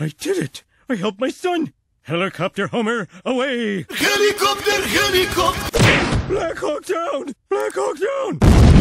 I did it! I helped my son! Helicopter Homer, away! Helicopter, helicopter! Black Hawk down! Black Hawk down!